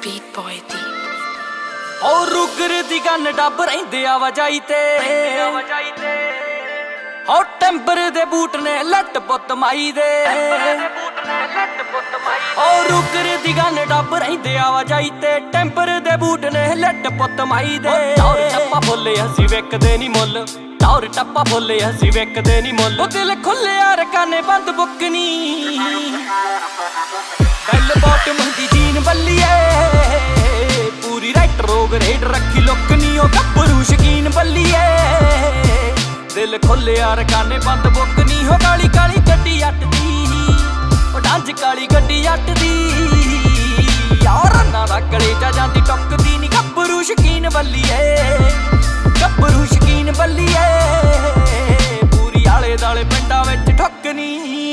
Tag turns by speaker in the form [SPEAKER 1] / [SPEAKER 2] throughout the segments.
[SPEAKER 1] Beat boy दी
[SPEAKER 2] और रुगर दी gun dub रहिंदे आवाजाई ते हो टेंबर दे बूट ने लट पुत माई दे और रुगर दी गन डब रहिंदे आवाजाई ते टेंबर दे बूट ने लट पुत माई दे और टप्पा बोले हसी वेकदे नी मुल और टप्पा बोले हसी वेकदे नी मुल ओ दिल खुले यार काने बंद बुकनी बेल बॉटम दी जीन बल्लिए पूरी राइट रोग रेड रखी लुकनी ओ गब्बरू शकीन बल्लिए दिल खोले यार काने बंद बुकनी हो काली काली गड्डी अट दी ओ डांज काली गड्डी अट दी यार ना दा कलेजा जांदी टुकदी नी गब्बरू शकीन बल्लिए गब्बरू शकीन बल्लिए पूरी आले दाले पिंडां विच ठुकनी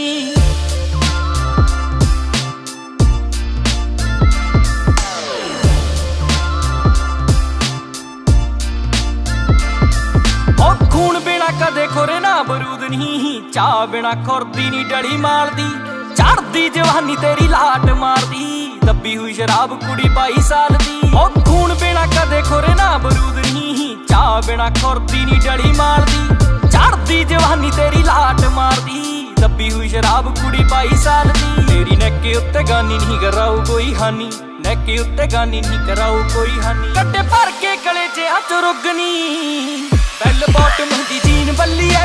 [SPEAKER 2] खून बिना कदे खोरे ना बरूद नहीं चाह बिना खुरदी नी डली मारदी चढ़दी जवानी तेरी लाट मारदी दबी हुई शराब कुड़ी 22 साल दी ओ खून बिना कदे खोरे ना बरूद नहीं चाह बिना खुरदी नी डली मारदी चढ़दी जवानी तेरी लाट मारदी दबी हुई शराब कुड़ी 22 साल दी तेरी नैके उत्ते गानी नहीं कराऊ कोई हानी नैके उत्ते गानी नहीं कराऊ कोई हानी कट्टे भर के गले च हथ रुगनी बेल बॉटम दी जीन बल्लिए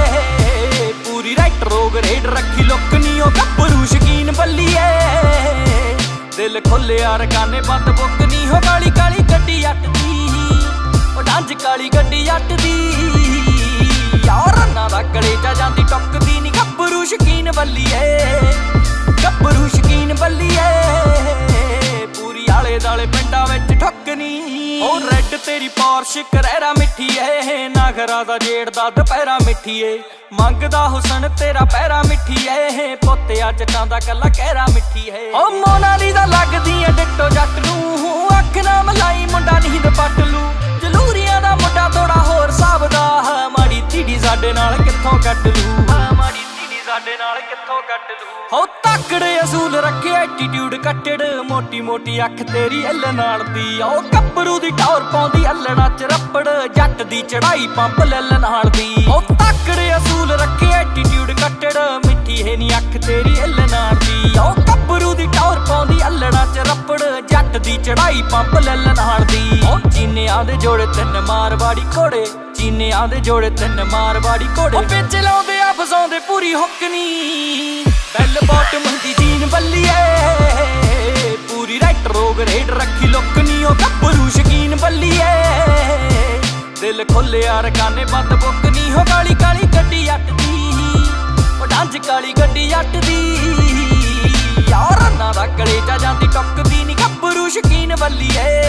[SPEAKER 2] पूरी राइट रोग रेड रखी लुकनी ओ गब्बरू शकीन बल्लिए दिल खोले यार काने बंद बुकनी हो काली काली गड्डी अट दी ओ डांज काली गड्डी अट दी यार ना दा कलेजा जांदी टुकदी नी गब्बरू शकीन बल्लिए गब्बरू शकीन बल्लिए पूरी आले दाले पिंडां विच ठुकनी ओ रेड तेरी पार्श करैरा मिठी है ना घरा दा जेड़ दा दुपहरा मिठी है मंगदा हुसन तेरा पैरा मिठी है पोतिया जटां दा कला कहरा मिठी है ओ मोनालीसा लगदी है डिट्टो जट नूं अख ना मलाई मुंडा नींद पट लू जलूरियां दा मुंडा थोड़ा होर साब दा माड़ी धीड़ी साडे नाल कित्थों कट लू माड़ी धीड़ी साडे नाल कित्थों कट लू हो तकड़े असूल रखे एटीट्यूड कट्टड़ मोटी मोटी अख तेरी हिल नाल दी ओ गब्बरू दी टौर पाउंदी अल्लड़ा च रप्पड़ जट दी चढ़ाई पंप लल नाल दी ओ तकड़े असूल रखे एटीट्यूड कट्टड़ मिठी है नी अख तेरी हिल नाल दी ओ गब्बरू दी टौर पाउंदी अल्लड़ा च रप्पड़ जट दी चढ़ाई पंप लल नाल दी ओ चीनियां दे जोड़े तिन मारवाड़ी घोड़े चीनियां दे जोड़े तिन मारवाड़ी घोड़े ओ बिच लाउंदे आ फसाउंदे पूरी हुक्कनी बेल बॉटम दी जीन बल्लिए पूरी राइट रोग रेड रखी लुकनी ओ गब्बरू शकीन बल्लिए दिल खोले यार काने बंद बुकनी हो काली काली गड्डी अट दी ओ डांज काली गड्डी अट दी यार ना दा कलेजा जांदी टुकदी नी गब्बरू शकीन बल्लिए